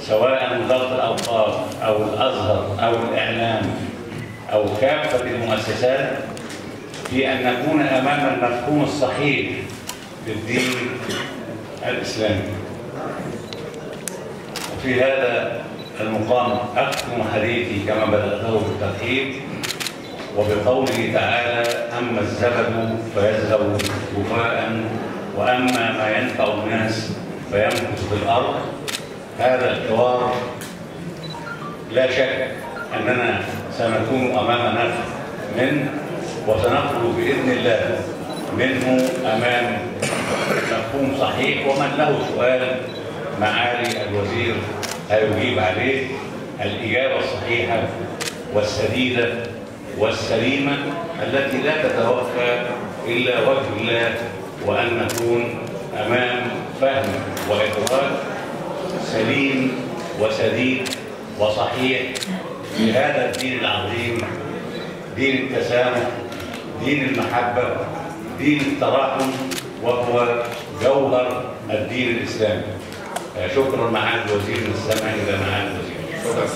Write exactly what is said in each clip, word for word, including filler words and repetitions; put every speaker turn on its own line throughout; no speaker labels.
سواء وزارة الأوقاف أو الأزهر أو الإعلام أو كافة المؤسسات في أن نكون أمام المفهوم الصحيح للدين الإسلامي. وفي هذا المقام أختم حديثي كما بدأته بالترحيب وبقوله تعالى: أما الزبد فيذهب جفاء وأما ما ينفع الناس فيمكث في الأرض. هذا الحوار لا شك أننا سنكون أمام نفع منه، وسنخرج بإذن الله منه أمام مفهوم صحيح. ومن له سؤال معالي الوزير هيجيب عليه الإجابة الصحيحة والسديدة والسليمة التي لا تتوفى إلا وجه الله، وأن نكون أمام فهم وإدراك سليم وسديد وصحيح لهذا الدين العظيم، دين التسامح، دين المحبة، دين التراحم، وهو جوهر الدين الإسلامي. شكرا معالي الوزير، نستمع إلى معالي الوزير.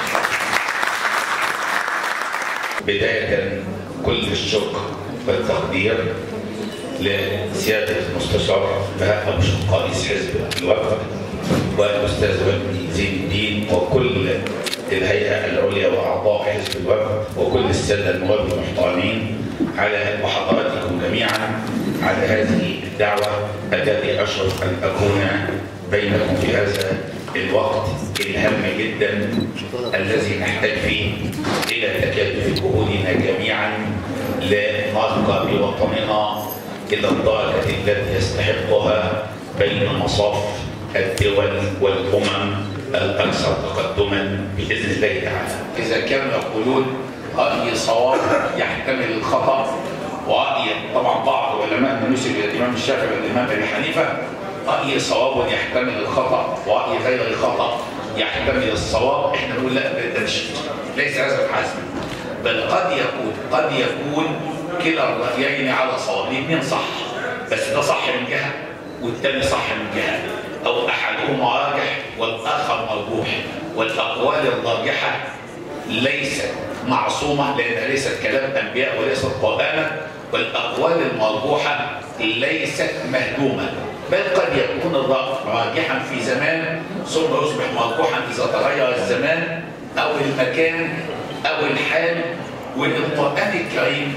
بداية كل الشكر والتقدير لسيادة المستشار بهاء أبو شق رئيس حزب الوفد والأستاذ وجدي زين الدين وكل الهيئة العليا وأعضاء حزب الوفد وكل السادة النواب المحترمين على وحضراتكم جميعا على هذه الدعوة التي أشرف أن أكون بينكم في هذا الوقت الهام جدا الذي نحتاج فيه إلى تكاتف جهودنا جميعا لنرقى بوطننا إلى الدرجة التي يستحقها بين مصاف الدول والأمم الأكثر تقدما بإذن الله تعالى. إذا كانوا يقولون رأي صواب يحتمل الخطأ، ورأي طبعا بعض علماء نسب إلى الإمام الشافعي والإمام أبي حنيفة رأي صواب يحتمل الخطأ ورأي غير الخطأ يحتمل الصواب، احنا نقول لا، ليس هذا الحسم، بل قد يكون قد يكون كلا الرأيين على صواب، الاثنين صح، بس ده صح من جهة والثاني صح من جهة، أو أحدهما راجح والآخر مرجوح، والأقوال الراجحة ليست معصومة لأنها ليست كلام أنبياء وليست قرآنا، والأقوال المرجوحة ليست مهدومة، بل قد يكون الرأي راجحا في زمان ثم يصبح مرجوحا إذا تغير الزمان أو المكان أو الحال. والقرآن الكريم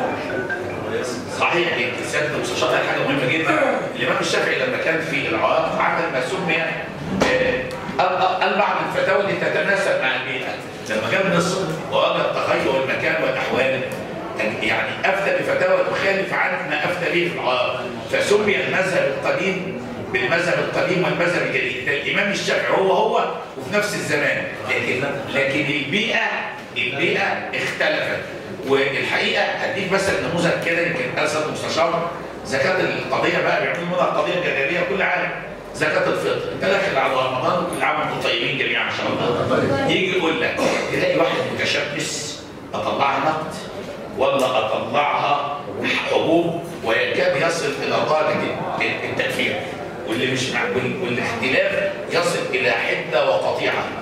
صحيح السيادة المستشار قال حاجة مهمة جدا. الإمام الشافعي لما كان في العراق عمل ما سمي قال بعض الفتاوى اللي تتناسب مع البيئة. لما جاء مصر ووجد تغير المكان والأحوال يعني أفتى بفتاوى تخالف عن ما أفتى به في العراق، فسمي المذهب القديم بالمذهب القديم والمذهب الجديد. ده الإمام الشافعي هو هو وفي نفس الزمان، لكن لكن البيئة البيئة اختلفت. والحقيقة هديك مثلا نموذج كده يمكن قال سيادة المستشار، زكاة القضية بقى بيعملوا منها قضية جدلية كل عام، زكاة الفطر، انت داخل على رمضان وكل عام وانتم طيبين جميعا ان شاء الله. يجي يقول لك تلاقي واحد متشبث اطلعها نقد ولا اطلعها حبوب، ويكاد يصل الى درجة التكفير، واللي مش والاختلاف يصل الى حده وقطيعه.